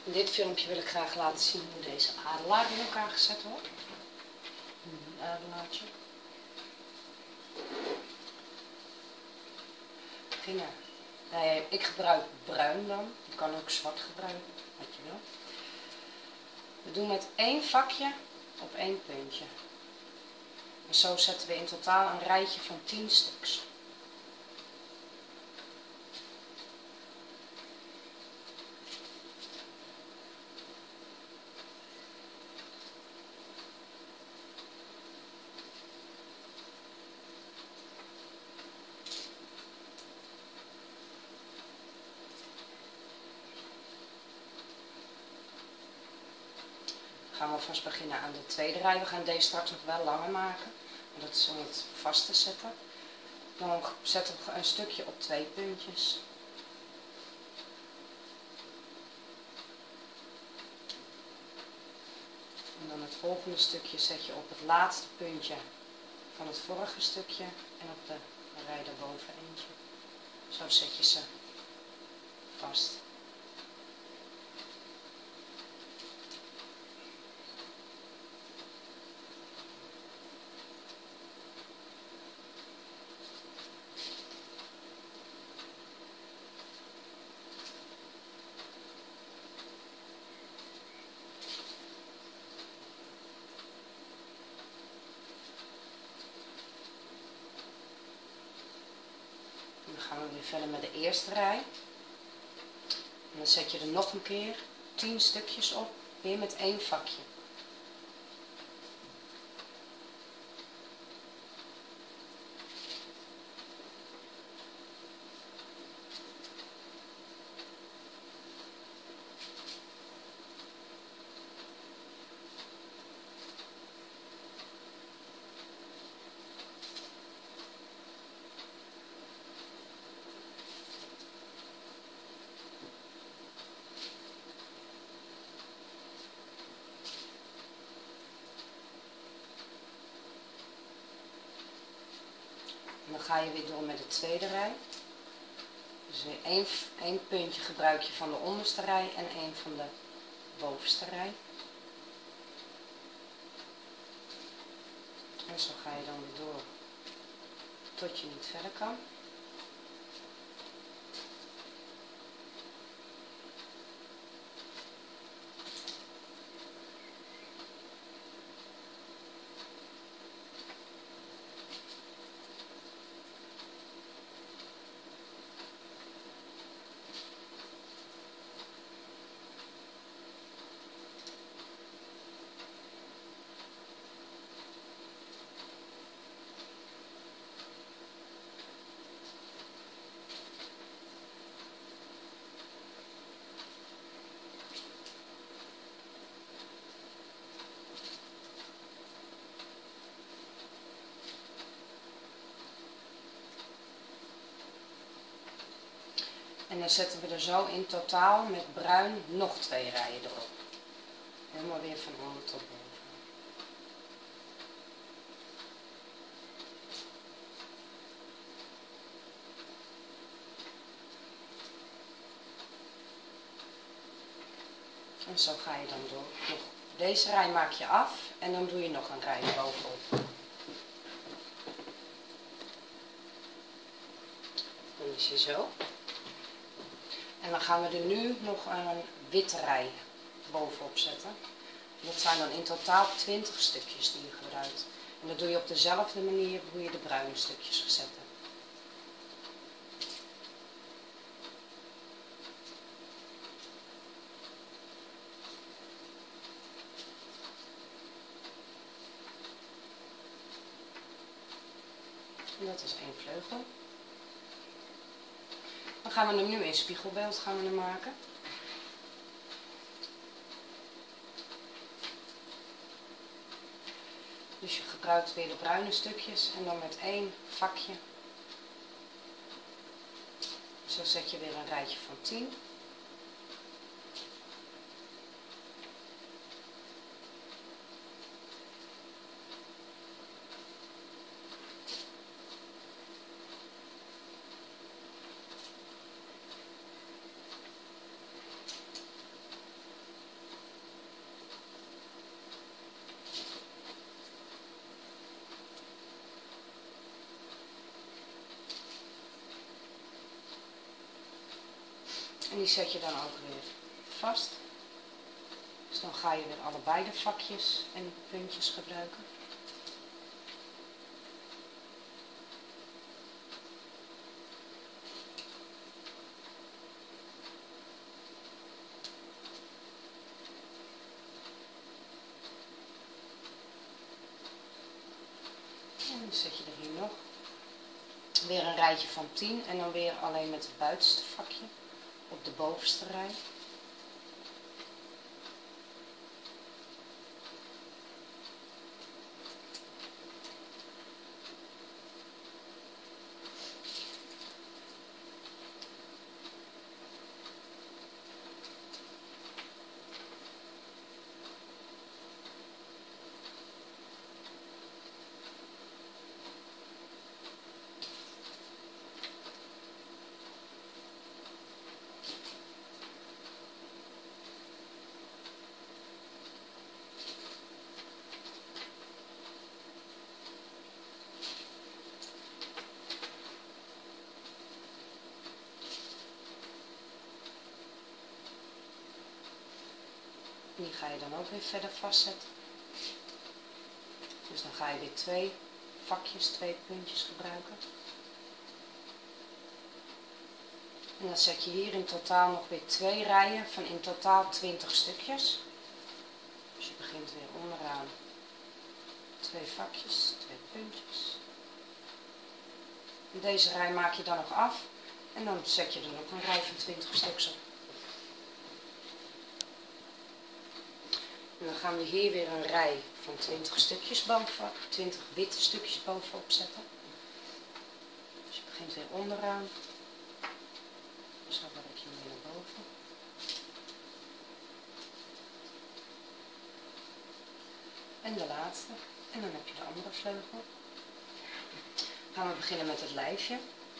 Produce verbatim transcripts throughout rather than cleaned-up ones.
In dit filmpje wil ik graag laten zien hoe deze adelaar in elkaar gezet wordt. Een adelaartje. Vinger. Nee, ik gebruik bruin dan. Je kan ook zwart gebruiken, wat je wil. We doen met één vakje op één puntje. En zo zetten we in totaal een rijtje van tien stuks. Dan gaan we vast beginnen aan de tweede rij. We gaan deze straks nog wel langer maken. Maar dat is om het vast te zetten. Dan zetten we een stukje op twee puntjes. En dan het volgende stukje zet je op het laatste puntje van het vorige stukje. En op de rij daarboven eentje. Zo zet je ze vast. Dan gaan we weer verder met de eerste rij. En dan zet je er nog een keer tien stukjes op, weer met één vakje. En dan ga je weer door met de tweede rij. Dus weer één, één puntje gebruik je van de onderste rij en één van de bovenste rij. En zo ga je dan weer door tot je niet verder kan. En dan zetten we er zo in totaal met bruin nog twee rijen erop. Helemaal weer van onder tot boven. En zo ga je dan door. Deze rij maak je af en dan doe je nog een rij bovenop. Dan is je zo. En dan gaan we er nu nog een witte rij bovenop zetten. En dat zijn dan in totaal twintig stukjes die je gebruikt. En dat doe je op dezelfde manier hoe je de bruine stukjes gezet hebt. En dat is één vleugel. Dan gaan we hem nu in spiegelbeeld gaan we hem maken. Dus je gebruikt weer de bruine stukjes en dan met één vakje. Zo zet je weer een rijtje van tien. die zet je dan ook weer vast. Dus dan ga je weer allebei de vakjes en puntjes gebruiken. En dan zet je er hier nog weer een rijtje van tien en dan weer alleen met het buitenste vakje op de bovenste rij. Die ga je dan ook weer verder vastzetten. Dus dan ga je weer twee vakjes, twee puntjes gebruiken. En dan zet je hier in totaal nog weer twee rijen van in totaal twintig stukjes. Dus je begint weer onderaan. Twee vakjes, twee puntjes. En deze rij maak je dan nog af. En dan zet je er nog een rij van twintig stuks op. En dan gaan we hier weer een rij van twintig stukjes boven, twintig witte stukjes bovenop zetten. Dus je begint weer onderaan. Zo werk je weer naar boven. En de laatste. En dan heb je de andere vleugel. Dan gaan we beginnen met het lijfje.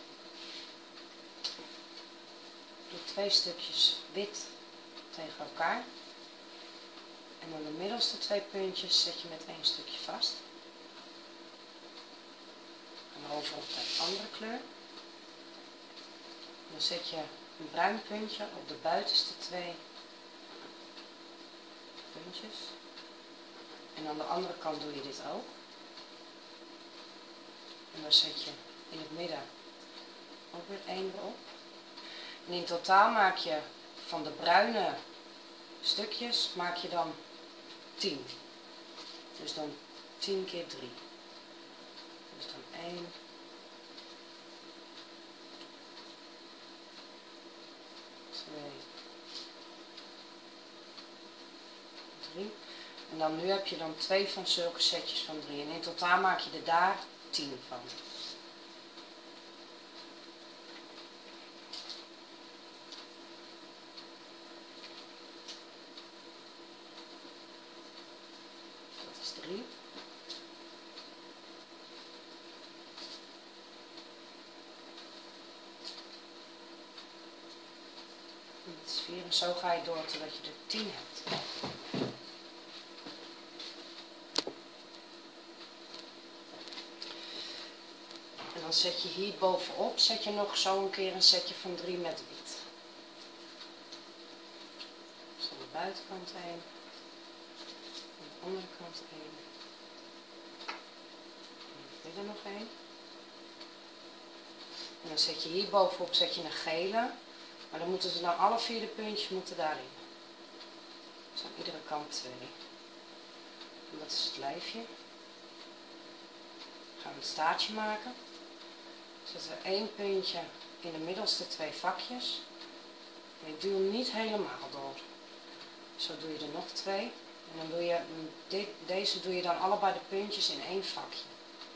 Doe twee stukjes wit tegen elkaar. En dan de middelste twee puntjes zet je met één stukje vast. En over op de andere kleur. Dan zet je een bruin puntje op de buitenste twee puntjes. En aan de andere kant doe je dit ook. En dan zet je in het midden ook weer één erop. En in totaal maak je van de bruine stukjes maak je dan tien. Dus dan tien keer drie. Dus dan één. twee. drie. En dan nu heb je dan twee van zulke setjes van drie. En in totaal maak je er daar tien van. drie. En dat is vier. En zo ga je door totdat je er tien hebt. En dan zet je hier bovenop zet je nog zo een keer een setje van drie met wit. Dus aan de buitenkant één. Aan de andere kant één. En er nog één. En dan zet je hier bovenop zet je een gele. Maar dan moeten ze dan alle vier de puntjes moeten daarin. Dus aan iedere kant twee. En dat is het lijfje. Dan gaan we het staartje maken. Zet er één puntje in de middelste twee vakjes. En ik duw hem niet helemaal door. Zo doe je er nog twee. En dan doe je, dit, deze doe je dan allebei de puntjes in één vakje.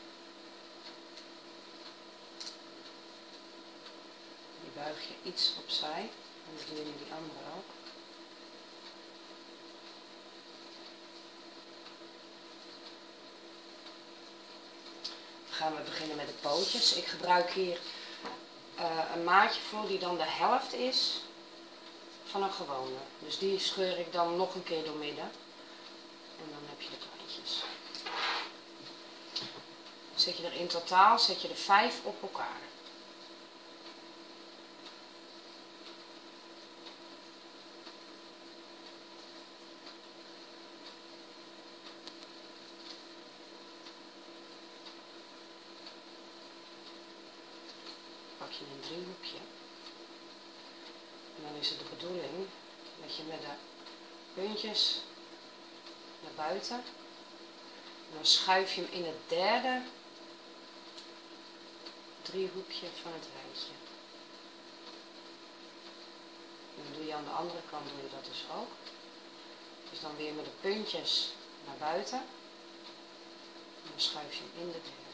Die buig je iets opzij. En dat doe je met die andere ook. Dan gaan we beginnen met de pootjes. Ik gebruik hier uh, een maatje voor die dan de helft is van een gewone. Dus die scheur ik dan nog een keer door midden. En dan heb je de plaatjes. Zet je er in totaal zet je er vijf op elkaar. puntjes naar buiten. En dan schuif je hem in het derde driehoekje van het rijtje. En dan doe je aan de andere kant doe je dat dus ook. Dus dan weer met de puntjes naar buiten. En dan schuif je hem in de derde.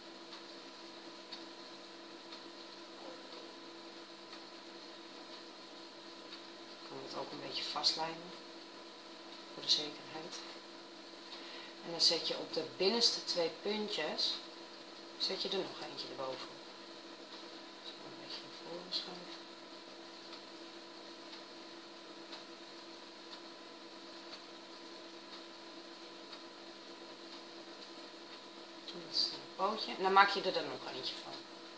Ik kan het ook een beetje vastlijnen. Voor de zekerheid. En dan zet je op de binnenste twee puntjes, zet je er nog eentje erboven. Zo een beetje naar voren schuiven. Dat is een pootje. En dan maak je er dan nog eentje van.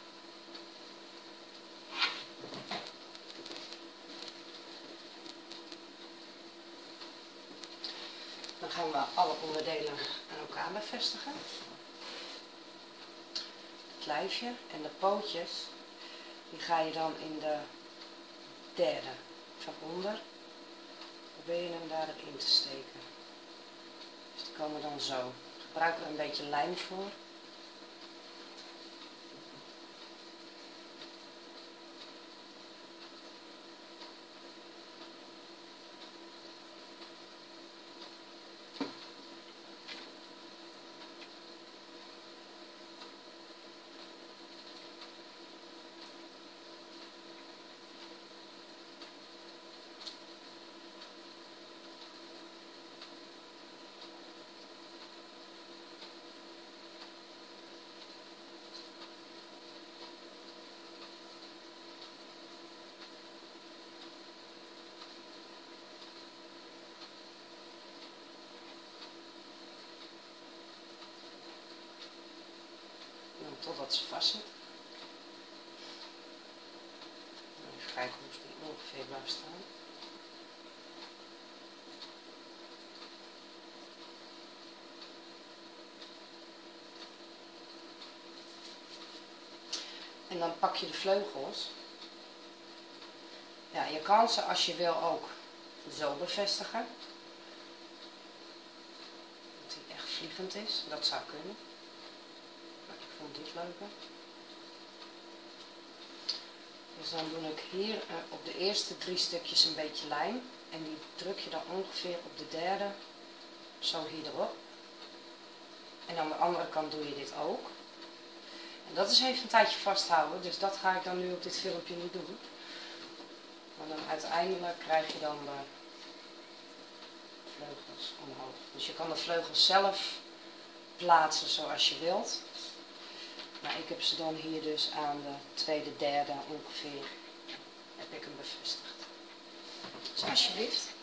Dan gaan we alle onderdelen aan elkaar bevestigen. Het lijfje en de pootjes, die ga je dan in de derde van onder. Probeer je hem daarin te steken. Dus die komen dan zo. Gebruik er een beetje lijm voor. Totdat ze vast zit. Even kijken hoe die ongeveer blijft staan. En dan pak je de vleugels. Ja, je kan ze als je wil ook zo bevestigen. Dat hij echt vliegend is. Dat zou kunnen. Ik vond dit leuker. Dus dan doe ik hier uh, op de eerste drie stukjes een beetje lijm. En die druk je dan ongeveer op de derde, zo hier erop. En aan de andere kant doe je dit ook. En dat is even een tijdje vasthouden, dus dat ga ik dan nu op dit filmpje niet doen. Maar dan uiteindelijk krijg je dan de vleugels omhoog. Dus je kan de vleugels zelf plaatsen zoals je wilt. Maar ik heb ze dan hier dus aan de tweede, derde ongeveer, heb ik hem bevestigd. Dus alsjeblieft.